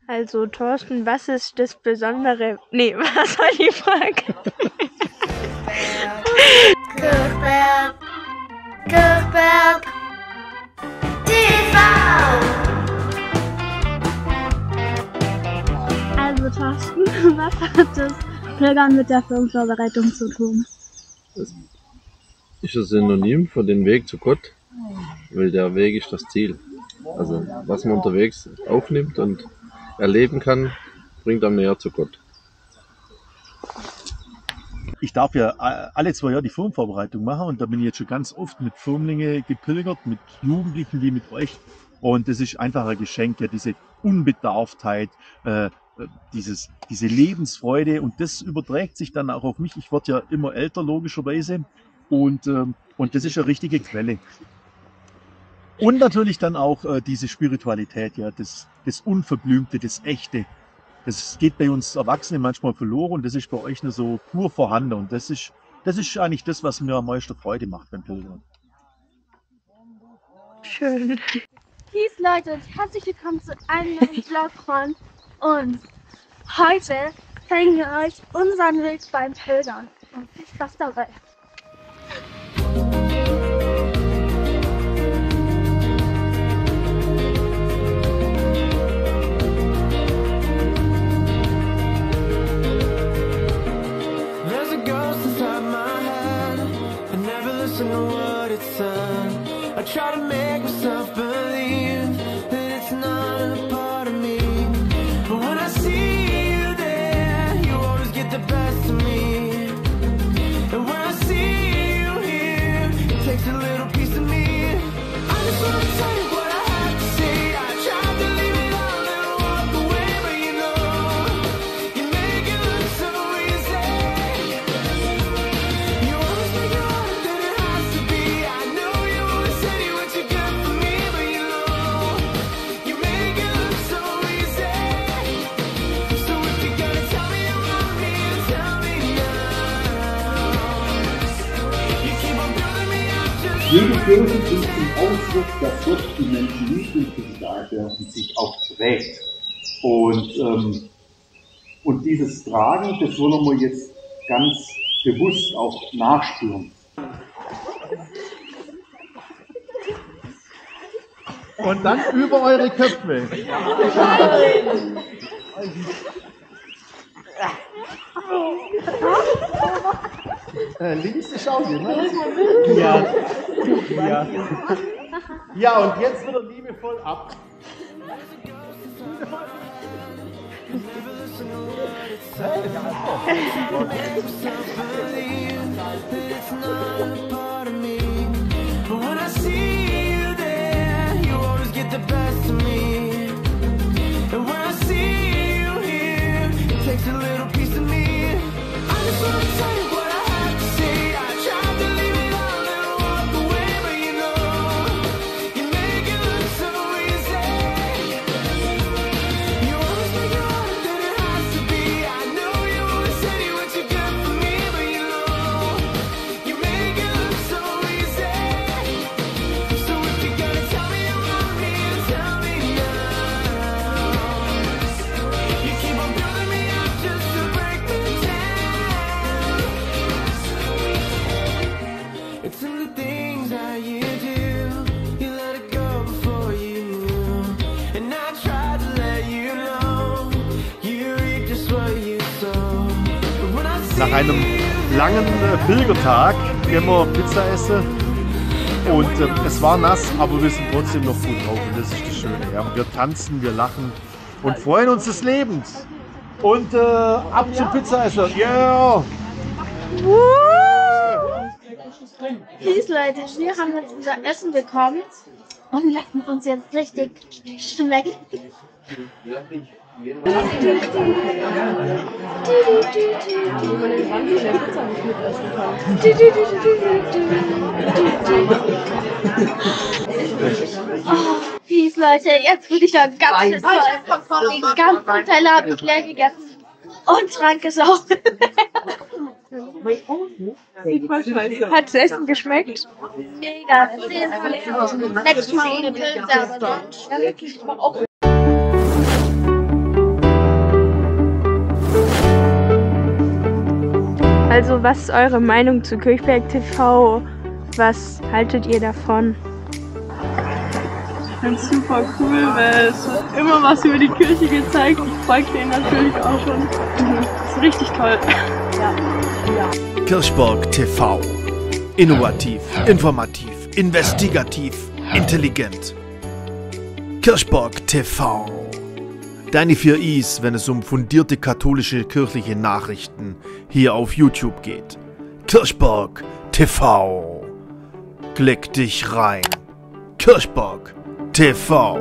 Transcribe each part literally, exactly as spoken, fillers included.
Also Thorsten, was ist das Besondere? Nee, was war die Frage? Kirchberg, Kirchberg, T V! Also Thorsten, was hat das Pilgern mit der Firmenvorbereitung zu tun? Das ist ein Synonym für den Weg zu Gott, weil der Weg ist das Ziel. Also was man unterwegs aufnimmt und erleben kann, bringt einem näher zu Gott. Ich darf ja alle zwei Jahre die Firmenvorbereitung machen und da bin ich jetzt schon ganz oft mit Firmlinge gepilgert, mit Jugendlichen wie mit euch. Und das ist einfach ein Geschenk, ja, diese Unbedarftheit, äh, dieses, diese Lebensfreude, und das überträgt sich dann auch auf mich. Ich werde ja immer älter, logischerweise, und, äh, und das ist eine richtige Quelle. Und natürlich dann auch äh, diese Spiritualität, ja, das, das Unverblümte, das Echte. Das geht bei uns Erwachsenen manchmal verloren und das ist bei euch nur so pur vorhanden. Und das ist, das ist eigentlich das, was mir am meisten Freude macht beim Pilgern. Schön. Peace Leute, herzlich willkommen zu einem neuen Vlog von uns. Heute zeigen wir euch unseren Weg beim Pilgern. Und viel Spaß dabei. I try to make myself believe that it's not a part of me, but when I see you there, you always get the best of me. And when I see you here, it takes a little piece of me. I just wanna tell you what I have to say. I tried to leave it all and walk away, but you know, you make it look so easy. You always make it harder than it has to be. I know you always say what you got for me, but you know, you make it look so easy. So if you're gonna tell me you love me, tell me now. You keep on building me up just Jede Kirche ist ein Ausdruck, dass Gott die Menschen liebt und für sie da ist und sich auch trägt. Und, ähm, und dieses Tragen, das wollen wir jetzt ganz bewusst auch nachspüren. Und dann über eure Köpfe. Äh, links ist auch jemand. Ja. Ja. Ja, und jetzt wieder liebevoll ab. but when I see you there, you always get the best of me. And when I see you here, it takes a little piece of me. I just wanna tell you what I have to say. I tried to leave it all and walk away, but you know, you make it look so easy. You always make it harder than it has to be. I know you always say what you got for me, but you know, you make it look so easy. So if you're gonna tell me you love me, tell me now. You keep on building me up just to break me down. It's in the things that you do. You let it go before you knew, and I tried to let you know. You reap just what you sow. But when I see Nach einem langen äh, Pilgertag gehen wir Pizza essen. Und äh, es war nass, aber wir sind trotzdem noch gut drauf. Und das ist das Schöne. Ja. Wir tanzen, wir lachen und freuen uns des Lebens. Und äh, ab zum Pizzaessen. Yeah! Peace Leute, wir haben jetzt unser Essen bekommen und lassen uns jetzt richtig schmecken. Oh, Peace Leute, jetzt bin ich ja ganz voll. Den ganzen Teller habe ich leer gegessen und Trank ist auch. Hat das Essen geschmeckt? Mega, nächstes Mal ohne Pilze, aber sonst. Also, was ist eure Meinung zu Kirchberg T V? Was haltet ihr davon? Ich finde es super cool, weil es wird immer was über die Kirche gezeigt. Ich folge denen natürlich auch schon. Das ist richtig toll. Kirchberg T V. Innovativ, informativ, investigativ, intelligent. Kirchberg T V. Deine vier I's, wenn es um fundierte katholische kirchliche Nachrichten hier auf YouTube geht. Kirchberg T V. Klick dich rein. Kirchberg T V.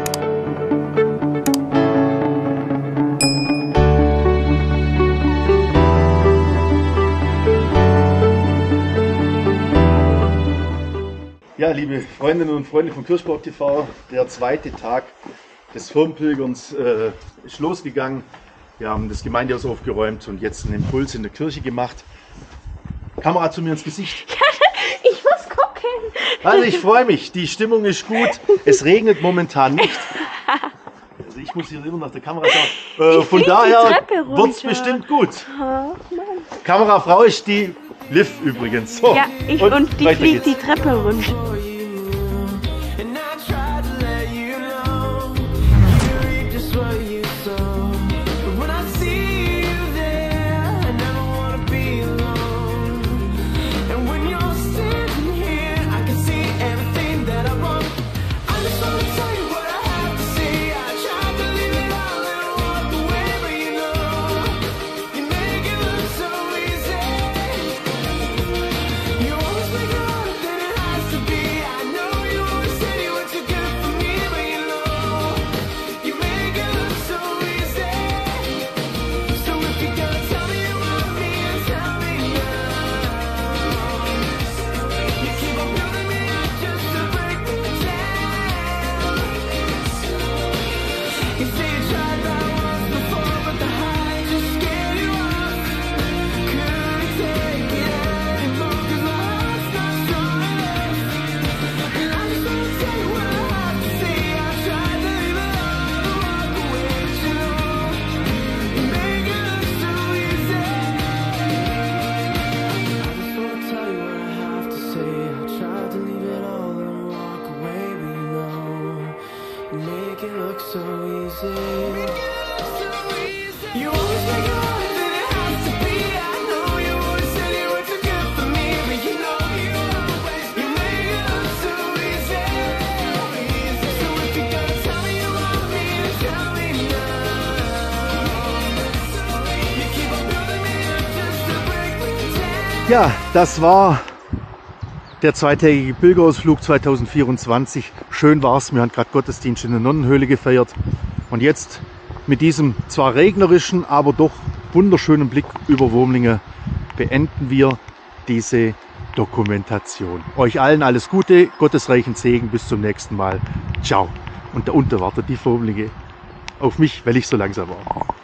Ja, liebe Freundinnen und Freunde von Kirchberg T V, der zweite Tag des Firmenpilgerns äh, ist losgegangen. Wir haben das Gemeindehaus aufgeräumt und jetzt einen Impuls in der Kirche gemacht. Kamera zu mir ins Gesicht. Ich muss gucken. Also ich freue mich, die Stimmung ist gut. Es regnet momentan nicht. Also ich muss hier immer nach der Kamera schauen. Äh, von daher wird es bestimmt gut. Oh, Kamerafrau ist die Liv übrigens. So, ja, ich und, und die fliegt die Treppe runter. Ja, das war der zweitägige Pilgerausflug zweitausendvierundzwanzig. Schön war's, wir haben gerade Gottesdienst in der Nonnenhöhle gefeiert. Und jetzt mit diesem zwar regnerischen, aber doch wunderschönen Blick über Wurmlinge beenden wir diese Dokumentation. Euch allen alles Gute, gottesreichen Segen, bis zum nächsten Mal. Ciao. Und da unten wartet die Wurmlinge auf mich, weil ich so langsam war.